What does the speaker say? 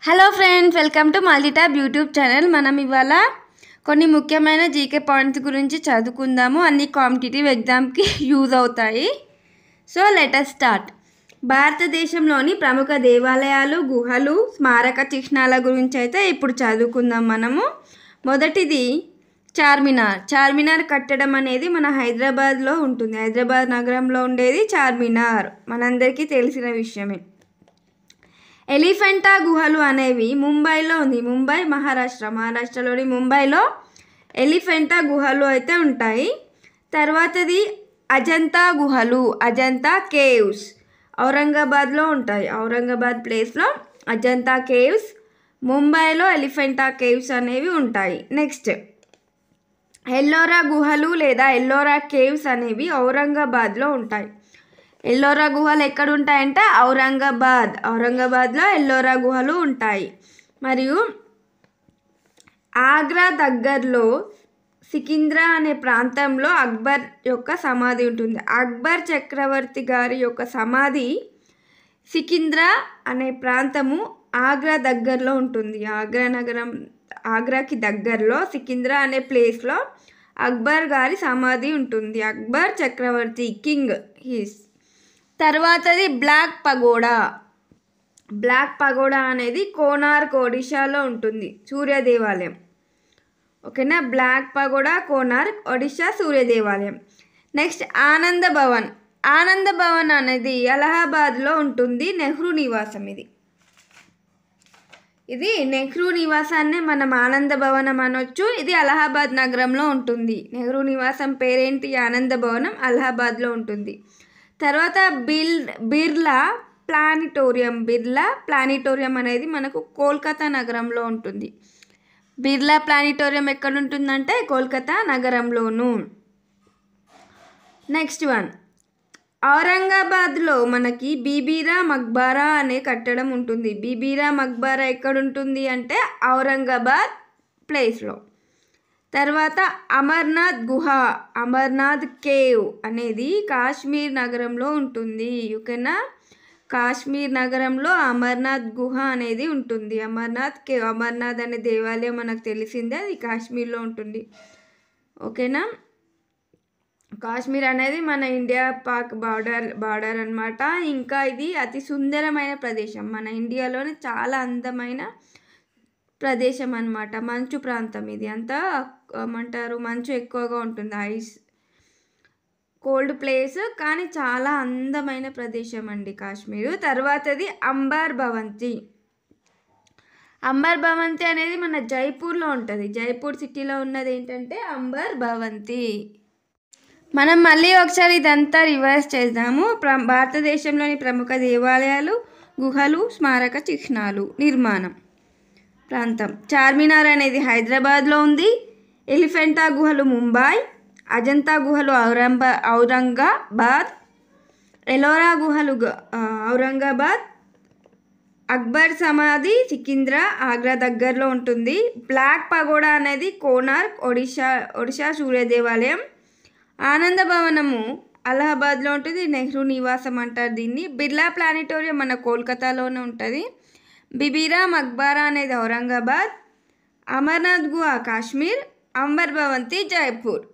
Hello friends, welcome to Multitap YouTube channel. మనం ఇవాళ కొన్ని ముఖ్యమైన జీకే పాయింట్స్ గురించి చదువుకుందాము. అన్ని కాంపిటేటివ్ ఎగ్జామ్కి యూజ్ అవుతాయి. So let us start. భారతదేశంలోని ప్రముఖ దేవాలయాలు, గుహలు, స్మారక చిహ్నాల గురించి అయితే ఇప్పుడు చదువుకుందాం మనము. మొదటిది చార్మినార్. చార్మినార్ కట్టడం అనేది మన హైదరాబాద్లో ఉంటుంది. హైదరాబాద్ నగరంలో ఉండేది చార్మినార్, మనందరికీ తెలిసిన విషయమే. ఎలిఫెంటా గుహలు అనేవి ముంబైలో ఉంది. ముంబై మహారాష్ట్రలోని ముంబైలో ఎలిఫెంటా గుహలు అయితే ఉంటాయి. తర్వాతది అజంతా గుహలు, అజంతా కేవ్స్ ఔరంగాబాద్లో ఉంటాయి. ఔరంగాబాద్ ప్లేస్లో అజంతా కేవ్స్, ముంబైలో ఎలిఫెంటా కేవ్స్ అనేవి ఉంటాయి. నెక్స్ట్ ఎల్లోరా గుహలు లేదా ఎల్లోరా కేవ్స్ అనేవి ఔరంగాబాద్లో ఉంటాయి. ఎల్లోరా గుహలు ఎక్కడ ఉంటాయంటే ఔరంగాబాద్లో ఎల్లోరా గుహలు ఉంటాయి. మరియు ఆగ్రా దగ్గరలో సికింద్రా అనే ప్రాంతంలో అక్బర్ యొక్క సమాధి ఉంటుంది. అక్బర్ చక్రవర్తి గారి యొక్క సమాధి సికింద్రా అనే ప్రాంతము ఆగ్రా దగ్గరలో ఉంటుంది. ఆగ్రాకి దగ్గరలో సికింద్రా అనే ప్లేస్లో అక్బర్ గారి సమాధి ఉంటుంది. అక్బర్ చక్రవర్తి కింగ్ హీస్. తర్వాతది బ్లాక్ పగోడా అనేది కోనార్క్ ఒడిశాలో ఉంటుంది, సూర్య దేవాలయం. ఓకేనా, బ్లాక్ పగోడా కోనార్క్ ఒడిశా సూర్య దేవాలయం. నెక్స్ట్ ఆనంద భవన్ అనేది అలహాబాద్లో ఉంటుంది. నెహ్రూ నివాసం. ఇది నెహ్రూ నివాసాన్ని మనం ఆనంద భవనం అనొచ్చు. ఇది అలహాబాద్ నగరంలో ఉంటుంది. నెహ్రూ నివాసం పేరేంటి? ఆనంద భవనం, అలహాబాద్లో ఉంటుంది. తర్వాత బిర్లా ప్లానిటోరియం అనేది మనకు కోల్కతా నగరంలో ఉంటుంది. బిర్లా ప్లానిటోరియం ఎక్కడ ఉంటుందంటే కోల్కతా నగరంలోను. నెక్స్ట్ వన్, ఔరంగాబాద్లో మనకి బీబీరా మక్బారా అనే కట్టడం ఉంటుంది. బీబీరా మక్బారా ఎక్కడ ఉంటుంది అంటే ఔరంగాబాద్ ప్లేస్లో. తర్వాత అమర్నాథ్ కేవ్ అనేది కాశ్మీర్ నగరంలో ఉంటుంది. ఓకేనా, కాశ్మీర్ నగరంలో అమర్నాథ్ గుహ అనేది ఉంటుంది. అమర్నాథ్ కేవ్, అమర్నాథ్ అనే దేవాలయం మనకు తెలిసిందే, అది కాశ్మీర్లో ఉంటుంది. ఓకేనా, కాశ్మీర్ అనేది మన ఇండియా పాక్ బార్డర్ అనమాట. ఇంకా ఇది అతి సుందరమైన ప్రదేశం, మన ఇండియాలోనే చాలా అందమైన ప్రదేశం అన్నమాట. మంచు ప్రాంతం ఇది. అంతా ఏమంటారు, మంచు ఎక్కువగా ఉంటుంది, ఐస్, కోల్డ్ ప్లేస్, కానీ చాలా అందమైన ప్రదేశం అండి కాశ్మీరు. తర్వాతది అంబర్ భవంతి అనేది మన జైపూర్లో ఉంటుంది. జైపూర్ సిటీలో ఉన్నది ఏంటంటే అంబర్ భవంతి. మనం మళ్ళీ ఒకసారి ఇదంతా రివర్స్ చేద్దాము. భారతదేశంలోని ప్రముఖ దేవాలయాలు, గుహలు, స్మారక చిహ్నాలు, నిర్మాణం ప్రాంతం. చార్మినార్ అనేది హైదరాబాద్లో ఉంది. ఎలిఫెంటా గుహలు ముంబై, అజంతా గుహలు ఔరంగాబాద్, ఎలోరా గుహలు ఔరంగాబాద్, అక్బర్ సమాధి సికింద్రా ఆగ్రా దగ్గరలో ఉంటుంది. బ్లాక్ పగోడా అనేది కోనార్క్ ఒడిశా సూర్య దేవాలయం. ఆనంద భవనము అలహాబాద్లో ఉంటుంది. నెహ్రూ నివాసం అంటారు దీన్ని. బిర్లా ప్లానిటోరియం మన కోల్కతాలోనే ఉంటుంది. బీబీరా మక్బారా అనేది ఔరంగాబాద్, అమర్నాథ్ గుహ కాశ్మీర్, అంబర్ భవంతి జైపూర్.